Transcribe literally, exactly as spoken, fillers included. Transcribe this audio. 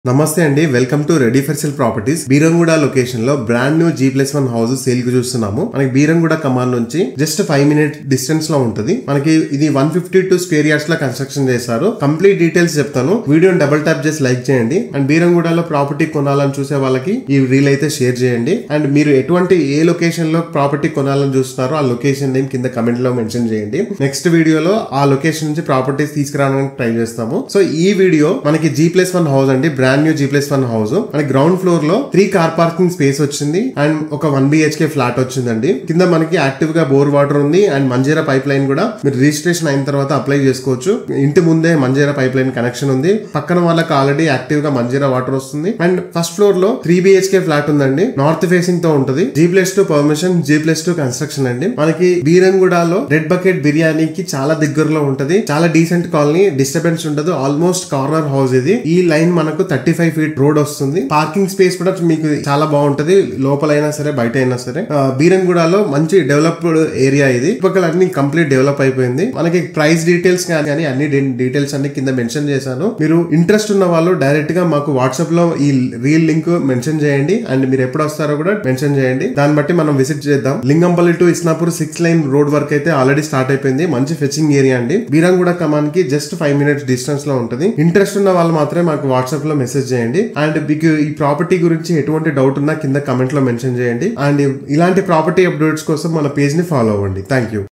నమస్తే అండి, welcome to ready for sale properties. Beeramguda location లో brand new G plus one house sale కు చూస్తున్నాము. మనకి బీరంగూడ కమాన్ నుంచి జస్ట్ ఫైవ్ మినిట్ డిస్టెన్స్ లో ఉంటుంది. మనకి ఇది one fifty two square yards లో కన్స్ట్రక్షన్ చేశారు. కంప్లీట్ డీటెయిల్స్ చెప్తాను, వీడియోని డబుల్ ట్యాప్ చేసి లైక్ చేయండి. అండ్ బీరంగూడలో ప్రాపర్టీ కొనాలని చూసే వాళ్ళకి ఈ రీల్ అయితే షేర్ చేయండి. అండ్ మీరు ఎటువంటి ఏ లొకేషన్ లో ప్రాపర్టీ కొనాలని చూస్తున్నారో ఆ లొకేషన్ నేమ్ కింద కమెంట్ లో మెన్షన్ చేయండి. నెక్స్ట్ వీడియోలో ఆ లొకేషన్ నుంచి ప్రాపర్టీస్ తీసుకురావడానికి ట్రై చేస్తాము. సో ఈ వీడియో మనకి జీ ప్లస్ వన్ హౌస్ అండి, brand new G plus one house. మనకి గ్రౌండ్ ఫ్లోర్ లో త్రీ కార్ పార్కింగ్ స్పేస్ వచ్చింది అండ్ ఒక వన్ బిహెచ్కే ఫ్లాట్ వచ్చిందండి. కింద మనకి యాక్టివ్ గా బోర్ వాటర్ ఉంది అండ్ మంజీరా పైప్ లైన్ కూడా మీరు రిజిస్ట్రేషన్ అయిన తర్వాత అప్లై చేసుకోవచ్చు. ఇంటి ముందే మంజీరా పైప్ లైన్ కనెక్షన్ ఉంది. పక్కన వాళ్ళకి ఆల్రెడీ యాక్టివ్ గా మంజీరా వాటర్ వస్తుంది. అండ్ ఫస్ట్ ఫ్లోర్ లో త్రీ బిహెచ్కే ఫ్లాట్ ఉందండి, నార్త్ ఫేసింగ్ తో ఉంటుంది. G plus two permission, G plus two construction అండి. మనకి బీరంగూడలో రెడ్ బకెట్ బిర్యానీకి చాలా దగ్గరలో ఉంటది. చాలా డీసెంట్ కాలనీ, డిస్టర్బెన్స్ ఉండదు. ఆల్మోస్ట్ కార్నర్ హౌస్ ఇది. ఈ లైన్ మనకు థర్టీ ఫైవ్ ఫీట్ రోడ్ వస్తుంది. పార్కింగ్ స్పేస్ కూడా మీకు చాలా బాగుంటది, లోపలైనా సరే బయట అయినా సరే. బీరంగూడలో మంచి డెవలప్డ్ ఏరియా ఇది. పక్కన అన్ని కంప్లీట్ డెవలప్ అయిపోయింది. మనకి ప్రైస్ డీటెయిల్స్ కానీ అన్ని డీటెయిల్స్ అన్ని కింద మెన్షన్ చేశాను. మీరు ఇంట్రెస్ట్ ఉన్న వాళ్ళు డైరెక్ట్ గా మాకు వాట్సాప్ లో ఈ రీల్ లింక్ మెన్షన్ చేయండి. అండ్ మీరు ఎప్పుడు వస్తారో కూడా మెన్షన్ చేయండి. దాన్ని బట్టి మనం విజిట్ చేద్దాం. Lingampally to Isnapur six lane road work అయితే ఆల్రెడీ స్టార్ట్ అయిపోయింది. మంచి ఫెచింగ్ ఏరియా అండి. బీరంగూడ కమాన్ కి జస్ట్ ఫైవ్ మినిట్స్ డిస్టెన్స్ లో ఉంటుంది. ఇంట్రెస్ట్ ఉన్న వాళ్ళు మాత్రమే మాకు వాట్సాప్ లో మెసేజ్ చేయండి. అండ్ మీకు ఈ ప్రాపర్టీ గురించి ఎటువంటి డౌట్ ఉన్నా కింద కమెంట్ లో మెన్షన్ చేయండి. అండ్ ఇలాంటి ప్రాపర్టీ అప్డేట్స్ కోసం మన పేజ్ ని ఫాలో అవ్వండి. Thank you.